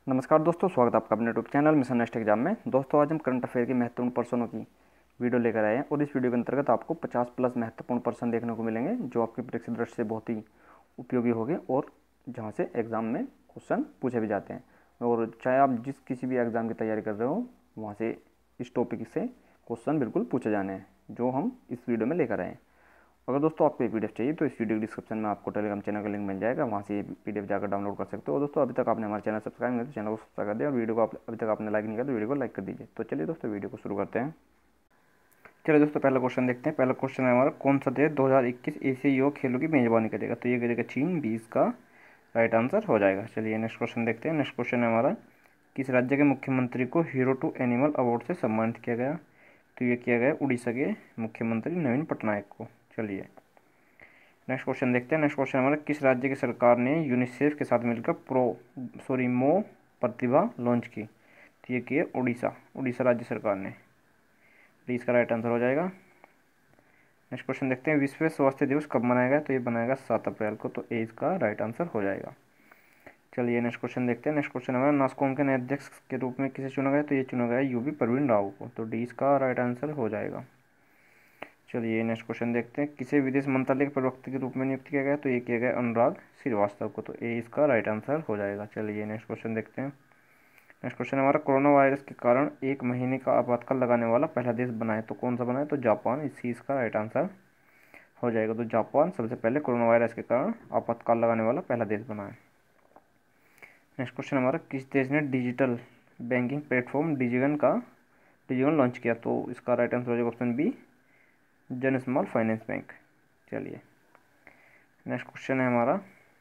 नमस्कार दोस्तों, स्वागत है आपका अपने YouTube channel mission next exam में। दोस्तों, आज हम करंट अफेयर के महत्वपूर्ण पर्सनों की वीडियो लेकर आए हैं और इस वीडियो के अंतर्गत आपको 50 प्लस महत्वपूर्ण पर्सन देखने को मिलेंगे जो आपके परीक्षा दृष्टि से बहुत ही उपयोगी होंगे और जहां से एग्ज़ाम में क्वेश्चन पूछे भी जाते हैं। और चाहे आप जिस किसी भी एग्ज़ाम की तैयारी कर रहे हो, वहाँ से इस टॉपिक से क्वेश्चन बिल्कुल पूछे जाने हैं जो हम इस वीडियो में लेकर आए हैं। अगर दोस्तों आपको एक पीडीएफ चाहिए तो इस वीडियो के डिस्क्रिप्शन में आपको टेलीग्राम चैनल का लिंक मिल जाएगा, वहाँ से ये पीडीएफ जाकर डाउनलोड कर सकते हो। और दोस्तों, अभी तक आपने हमारे चैनल सब्सक्राइब नहीं किया तो चैनल को सब्सक्राइब कर दिया और वीडियो को अभी तक आपने लाइक नहीं किया तो वीडियो को लाइक कर दीजिए। तो चलिए दोस्तों, वीडियो को शुरू करते हैं। चलिए दोस्तों, पहला क्वेश्चन देखते हैं। पहला क्वेश्चन है हमारा, कौन सा देश 2021 एशियाई युवा खेलों की मेजबानी करेगा? तो ये करेगा चीन। 20 का राइट आंसर हो जाएगा। चलिए नेक्स्ट क्वेश्चन देखते हैं। नेक्स्ट क्वेश्चन है हमारा, किस राज्य के मुख्यमंत्री को हीरो टू एनिमल अवार्ड से सम्मानित किया गया? तो ये किया गया उड़ीसा के मुख्यमंत्री नवीन पटनायक को। चलिए नेक्स्ट क्वेश्चन देखते हैं। नेक्स्ट क्वेश्चन हमारा, किस राज्य की सरकार ने यूनिसेफ के साथ मिलकर मो प्रतिभा लॉन्च की? तो ये की है उड़ीसा राज्य सरकार ने। तो इसका राइट आंसर हो जाएगा। नेक्स्ट क्वेश्चन देखते हैं, विश्व स्वास्थ्य दिवस कब मनाया गया? तो ये बनाएगा 7 अप्रैल को। तो ए इसका राइट आंसर हो जाएगा। चलिए नेक्स्ट क्वेश्चन देखते हैं। नेक्स्ट क्वेश्चन हमारा, नास्कॉम के नए अध्यक्ष के रूप में किसे चुना गया? तो ये चुना गया यूपी परवीन राव को। तो डी इसका राइट आंसर हो जाएगा। चलिए नेक्स्ट क्वेश्चन देखते हैं, किसे विदेश मंत्रालय के प्रवक्ता के रूप में नियुक्त किया गया? तो ये किया गया अनुराग श्रीवास्तव को। तो ए इसका राइट आंसर हो जाएगा। चलिए नेक्स्ट क्वेश्चन देखते हैं। नेक्स्ट क्वेश्चन हमारा, कोरोना वायरस के कारण 1 महीने का आपातकाल लगाने वाला पहला देश बना है? तो कौन सा बना है? तो जापान। इसी इसका राइट आंसर हो जाएगा। तो जापान सबसे पहले कोरोना वायरस के कारण आपातकाल लगाने वाला पहला देश बना है। नेक्स्ट क्वेश्चन हमारा, किस देश ने डिजिटल बैंकिंग प्लेटफॉर्म डिजिगन लॉन्च किया? तो इसका राइट आंसर हो जाएगा option B, Jana small finance bank. चलिए नेक्स्ट क्वेश्चन है हमारा,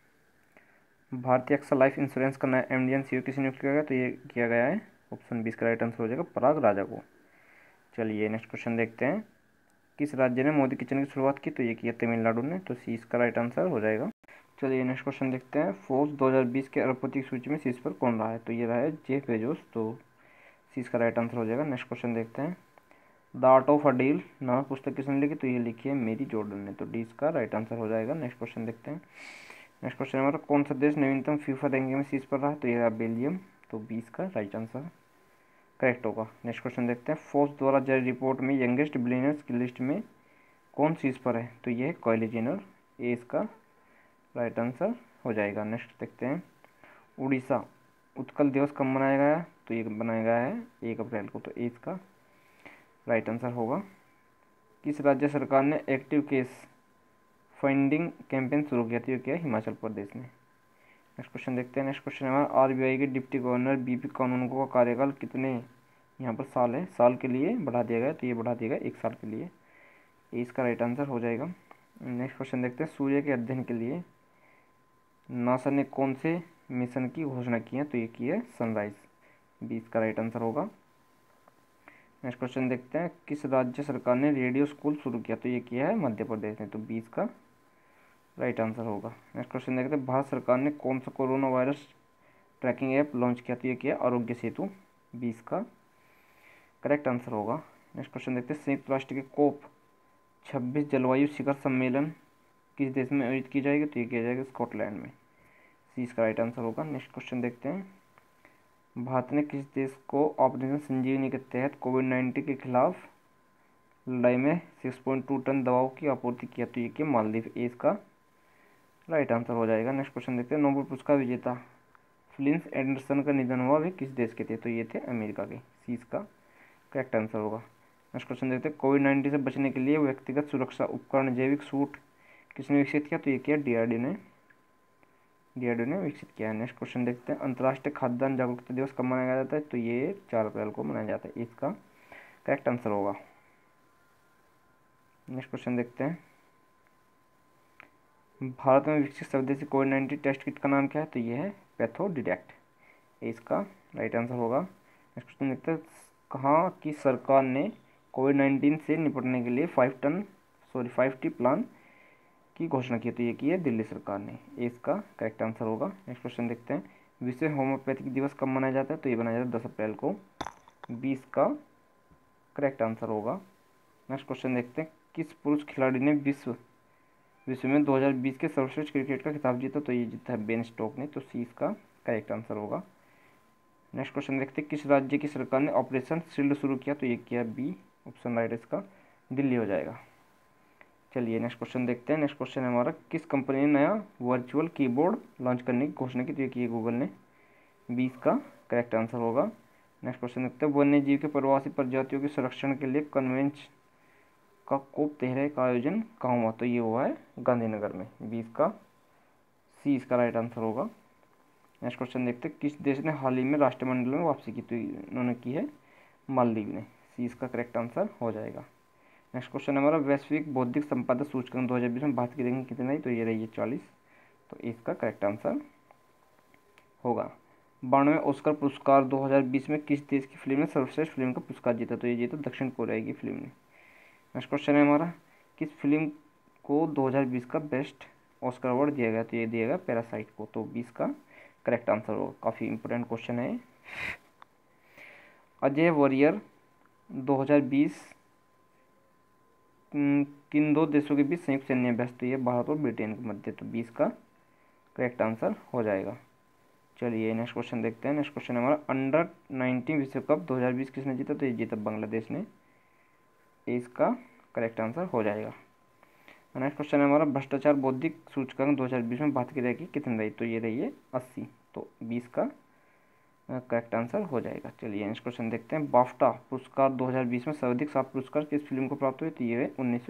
भारतीय एक्सा लाइफ इंश्योरेंस का नया एमडी सीईओ किसे नियुक्त किया गया? तो ये किया गया है ऑप्शन बी, इसका राइट आंसर हो जाएगा पराग राजा को। चलिए नेक्स्ट क्वेश्चन देखते हैं, किस राज्य ने मोदी किचन की शुरुआत की? तो ये किया तमिलनाडु ने। तो सी इसका राइट आंसर हो जाएगा। चलिए नेक्स्ट क्वेश्चन देखते हैं, फोर्ब्स 2020 के अरबपति की सूची में शीर्ष पर कौन रहा है? तो ये रहा है जेफ बेजोस। तो सी इसका राइट आंसर हो जाएगा। नेक्स्ट क्वेश्चन देखते हैं, the art of a deal नामक पुस्तक किसने लिखी? तो ये लिखी है मेरी जॉर्डन ने। तो डी इसका राइट आंसर हो जाएगा। नेक्स्ट क्वेश्चन देखते हैं। नेक्स्ट क्वेश्चन हमारा, कौन सा देश नवीनतम फीफा रैंकिंग में शीर्ष पर रहा है? तो ये रहा बेल्जियम। तो 20 का राइट आंसर करेक्ट होगा। नेक्स्ट क्वेश्चन देखते हैं, फोर्ब्स द्वारा जारी रिपोर्ट में यंगेस्ट बिलियनर्स की लिस्ट में कौन शीर्ष पर है? तो ये है काइली जेनर। ए इसका राइट आंसर हो जाएगा। नेक्स्ट देखते हैं, उड़ीसा उत्कल दिवस कब मनाया गया? तो ये बनाया गया है 1 अप्रैल को। तो ए इसका राइट आंसर होगा। किस राज्य सरकार ने एक्टिव केस फंडिंग कैंपेन शुरू किया? तो ये क्या है? हिमाचल प्रदेश ने। नेक्स्ट क्वेश्चन देखते हैं। नेक्स्ट क्वेश्चन हमारा, आरबीआई के डिप्टी गवर्नर बीपी कानूनगो का कार्यकाल कितने यहाँ पर साल है? साल के लिए बढ़ा दिया गया। तो ये बढ़ा दिया गया 1 साल के लिए। ये इसका राइट आंसर हो जाएगा। नेक्स्ट क्वेश्चन देखते हैं, सूर्य के अध्ययन के लिए नासा ने कौन से मिशन की घोषणा की है? तो ये की है सनराइज। 20 का राइट आंसर होगा। नेक्स्ट क्वेश्चन देखते हैं, किस राज्य सरकार ने रेडियो स्कूल शुरू किया? तो ये किया है मध्य प्रदेश ने। तो 20 का राइट आंसर होगा। नेक्स्ट क्वेश्चन देखते हैं, भारत सरकार ने कौन सा corona virus tracking app launch किया? तो ये किया आरोग्य सेतु। 20 का करेक्ट आंसर होगा। नेक्स्ट क्वेश्चन देखते हैं, संयुक्त राष्ट्र के कोप 26 जलवायु शिखर सम्मेलन किस देश में आयोजित की जाएगी? तो ये किया जाएगा स्कॉटलैंड में। सी इसका राइट आंसर होगा। नेक्स्ट क्वेश्चन देखते हैं, भारत ने किस देश को ऑपरेशन संजीवनी के तहत कोविड-19 के खिलाफ लड़ाई में 6.2 टन दवाओं की आपूर्ति किया? तो ये किया मालदीव। ए इसका राइट आंसर हो जाएगा। नेक्स्ट क्वेश्चन देखते हैं, नोबेल पुरस्कार विजेता फ्लिंस एंडरसन का निधन हुआ, वे किस देश के थे? तो ये थे अमेरिका के। सी इसका करेक्ट आंसर होगा। नेक्स्ट क्वेश्चन देखते हैं, कोविड-19 से बचने के लिए व्यक्तिगत सुरक्षा उपकरण जैविक सूट किसने विकसित किया? तो ये किया डीआरडीओ ने विकसित किया है। नेक्स्ट क्वेश्चन देखते हैं, अंतर्राष्ट्रीय खाद्यान्न जागरूकता दिवस कब मनाया जाता है? तो ये 4 अप्रैल को मनाया जाता है। इसका करेक्ट आंसर होगा। नेक्स्ट क्वेश्चन देखते हैं, भारत में विकसित स्वदेशी कोविड-19 टेस्ट किट का नाम क्या है? तो ये है पैथोडिडेक्ट। इसका राइट आंसर होगा। नेक्स्ट क्वेश्चन देखते हैं, कहाँ की सरकार ने कोविड-19 से निपटने के लिए 5T प्लान की घोषणा की? तो ये की है दिल्ली सरकार ने। इसका करेक्ट आंसर होगा। नेक्स्ट क्वेश्चन देखते हैं, विश्व होम्योपैथिक दिवस कब मनाया जाता है? तो ये मनाया जाता है 10 अप्रैल को। 20 का करेक्ट आंसर होगा। नेक्स्ट क्वेश्चन देखते हैं, किस पुरुष खिलाड़ी ने विश्व में 2020 के सर्वश्रेष्ठ क्रिकेट का खिताब जीता? तो ये जीता है बेन स्टोक ने। तो सी इसका करेक्ट आंसर होगा। नेक्स्ट क्वेश्चन देखते हैं, किस राज्य की सरकार ने ऑपरेशन शील्ड शुरू किया? तो ये किया बी, ऑप्शन राइट इसका दिल्ली हो जाएगा। चलिए नेक्स्ट क्वेश्चन देखते हैं। नेक्स्ट क्वेश्चन है हमारा, किस कंपनी ने नया वर्चुअल कीबोर्ड लॉन्च करने की घोषणा की? तो ये की गूगल ने। 20 का करेक्ट आंसर होगा। नेक्स्ट क्वेश्चन देखते हैं, वन्य जीव के प्रवासी प्रजातियों के संरक्षण के लिए कन्वेंच का कोप 13 का आयोजन कहाँ हुआ? तो ये हुआ है गांधीनगर में। 20 का सी इसका राइट आंसर होगा। नेक्स्ट क्वेश्चन देखते हैं, किस देश ने हाल ही में राष्ट्रमंडल में वापसी की? तो इन्होंने की है मालदीव ने। सी इसका करेक्ट आंसर हो जाएगा। नेक्स्ट क्वेश्चन हमारा, वैश्विक बौद्धिक संपदा सूचकांक 2020 में भारत की रैंकिंग कितनी रही? तो ये रही है 40। तो इसका करेक्ट आंसर होगा। 92वें ऑस्कर पुरस्कार 2020 में किस देश की फिल्म ने सर्वश्रेष्ठ फिल्म का पुरस्कार जीता? तो ये जीता दक्षिण कोरिया की फिल्म ने। नेक्स्ट क्वेश्चन है हमारा, किस फिल्म को 2020 का बेस्ट ऑस्कर अवार्ड दिया गया? तो ये दिया गया पैरासाइट को। तो 20 का करेक्ट आंसर होगा। काफ़ी इंपॉर्टेंट क्वेश्चन है। अजय वॉरियर 2020 किन दो देशों के बीच संयुक्त सैन्य अभ्यास? तो ये भारत और ब्रिटेन के मध्य। तो 20 का करेक्ट आंसर हो जाएगा। चलिए नेक्स्ट क्वेश्चन देखते हैं। नेक्स्ट क्वेश्चन हमारा, अंडर 19 विश्व कप 2020 किसने जीता? तो ये जीता बांग्लादेश ने। इसका करेक्ट आंसर हो जाएगा। नेक्स्ट क्वेश्चन है हमारा, भ्रष्टाचार बौद्धिक सूचकांक 2020 में भारत की रैंकिंग कितनी रही? तो ये रही है 80। तो 20 का करेक्ट आंसर हो जाएगा। चलिए नेक्स्ट क्वेश्चन देखते हैं, बाफ्टा पुरस्कार 2020 में सर्वाधिक 7 पुरस्कार किस फिल्म को प्राप्त हुए? तो ये है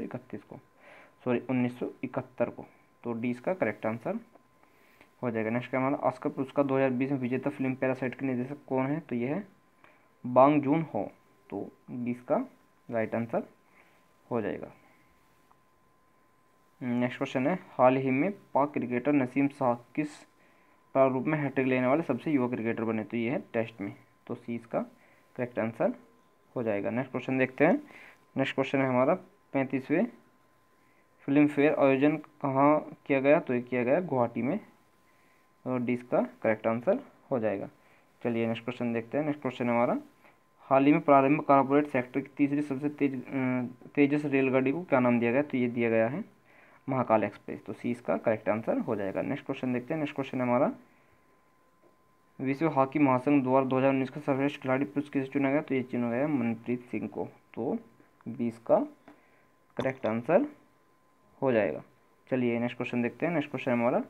1971 को। तो डी इसका करेक्ट आंसर हो जाएगा। नेक्स्ट हमारा, ऑस्कर पुरस्कार 2020 में विजेता फिल्म पैरासाइट के निर्देशक कौन है? तो ये है बांग जून हो। तो 20 का राइट आंसर हो जाएगा। नेक्स्ट क्वेश्चन है, हाल ही में पाक क्रिकेटर नसीम शाह किस प्रारूप में हैट्रिक लेने वाले सबसे युवा क्रिकेटर बने? तो ये है टेस्ट में। तो सी इसका करेक्ट आंसर हो जाएगा। नेक्स्ट क्वेश्चन देखते हैं। नेक्स्ट क्वेश्चन है हमारा, 35वें फिल्म फेयर आयोजन कहाँ किया गया? तो ये किया गया गुवाहाटी में। और डी इसका करेक्ट आंसर हो जाएगा। चलिए नेक्स्ट क्वेश्चन देखते हैं। नेक्स्ट क्वेश्चन है हमारा, हाल ही में प्रारंभ कॉर्पोरेट सेक्टर की तीसरी सबसे तेजस रेलगाड़ी को क्या नाम दिया गया? तो ये दिया गया है महाकाल एक्सप्रेस। तो सी इसका करेक्ट आंसर हो जाएगा। नेक्स्ट क्वेश्चन देखते हैं। नेक्स्ट क्वेश्चन है हमारा, विश्व हॉकी महासंघ द्वारा 2019 का सर्वश्रेष्ठ खिलाड़ी पुरुष किसे चुना गया? तो ये चुना गया मनप्रीत सिंह को। तो 20 का करेक्ट आंसर हो जाएगा। चलिए नेक्स्ट क्वेश्चन देखते हैं। नेक्स्ट क्वेश्चन हमारा,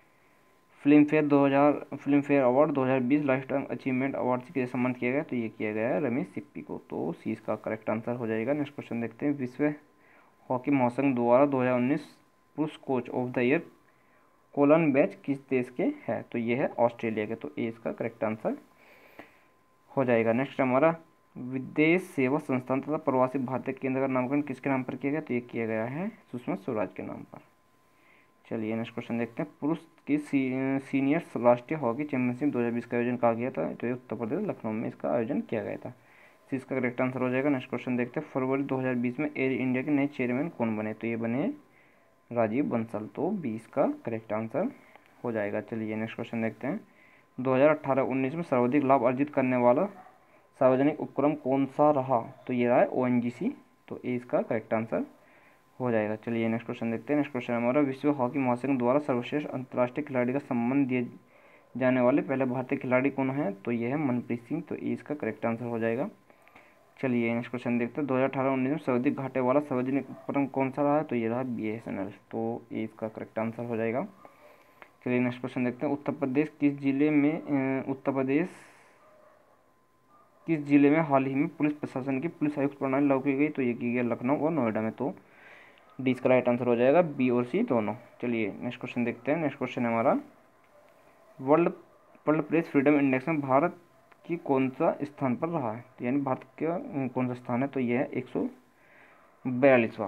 Filmfare award 2020 lifetime achievement award से किसे सम्मानित किया गया? तो ये किया गया है रमेश सिप्पी को। तो सी इसका करेक्ट आंसर हो जाएगा। नेक्स्ट क्वेश्चन देखते हैं, विश्व हॉकी महासंघ द्वारा 2019 पुरुष coach of the year colon बैच किस देश के है? तो ये है ऑस्ट्रेलिया के। तो ए इसका करेक्ट आंसर हो जाएगा। नेक्स्ट हमारा, विदेश सेवा संस्थान तथा प्रवासी भारतीय केंद्र का नामकरण किसके नाम पर किया गया? तो ये किया गया है सुषमा स्वराज के नाम पर। चलिए नेक्स्ट क्वेश्चन देखते हैं, पुरुष की सीनियर राष्ट्रीय हॉकी चैंपियनशिप 2020 का आयोजन कहाँ किया था? तो ये उत्तर प्रदेश लखनऊ में इसका आयोजन किया गया था। तो इसका करेक्ट आंसर हो जाएगा। नेक्स्ट क्वेश्चन देखते हैं, फरवरी 2020 में एयर इंडिया के नए चेयरमैन कौन बने? तो ये बने राजीव बंसल। तो 20 का करेक्ट आंसर हो जाएगा। चलिए नेक्स्ट क्वेश्चन देखते हैं, 2018-19 में सर्वाधिक लाभ अर्जित करने वाला सार्वजनिक उपक्रम कौन सा रहा? तो ये रहा है ONGC। तो ए इसका करेक्ट आंसर हो जाएगा। चलिए नेक्स्ट क्वेश्चन देखते हैं। नेक्स्ट क्वेश्चन हमारा, विश्व हॉकी महासंघ द्वारा सर्वश्रेष्ठ अंतर्राष्ट्रीय खिलाड़ी का सम्मान दिए जाने वाले पहले भारतीय खिलाड़ी कौन है? तो ये है मनप्रीत सिंह। तो ए इसका करेक्ट आंसर हो जाएगा। चलिए नेक्स्ट क्वेश्चन देखते हैं, 2018-19 में सर्वाधिक घाटे वाला सार्वजनिक उपक्रम कौन सा रहा है? तो ये रहा BSNL। तो ए इसका करेक्ट आंसर हो जाएगा। चलिए नेक्स्ट क्वेश्चन देखते हैं, उत्तर प्रदेश किस जिले में हाल ही में पुलिस प्रशासन की पुलिस आयुक्त प्रणाली लागू की गई? तो ये की गई लखनऊ और नोएडा में। तो डी इसका राइट आंसर हो जाएगा, बी और सी दोनों। चलिए नेक्स्ट क्वेश्चन देखते हैं। नेक्स्ट क्वेश्चन है हमारा, वर्ल्ड प्रेस फ्रीडम इंडेक्स में भारत की कौन सा स्थान पर रहा है? यानी भारत का कौन सा स्थान है? तो यह है 142वां।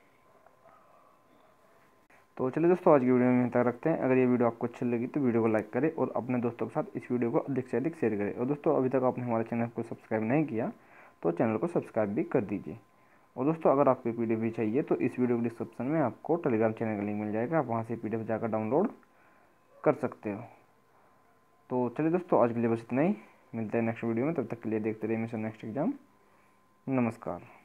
तो चलिए दोस्तों, आज की वीडियो में यहीं तक रखते हैं। अगर ये वीडियो आपको अच्छी लगी तो वीडियो को लाइक करें और अपने दोस्तों के साथ इस वीडियो को अधिक से अधिक शेयर करें। और दोस्तों, अभी तक आपने हमारे चैनल को सब्सक्राइब नहीं किया तो चैनल को सब्सक्राइब भी कर दीजिए। और दोस्तों, अगर आपको PDF भी चाहिए तो इस वीडियो के डिस्क्रिप्शन में आपको टेलीग्राम चैनल का लिंक मिल जाएगा, आप वहाँ से PDF जाकर डाउनलोड कर सकते हो। तो चलिए दोस्तों, आज के लिए बस इतना ही। मिलते हैं नेक्स्ट वीडियो में, तब तक के लिए देखते रहिए मिशन नेक्स्ट एग्जाम। नमस्कार।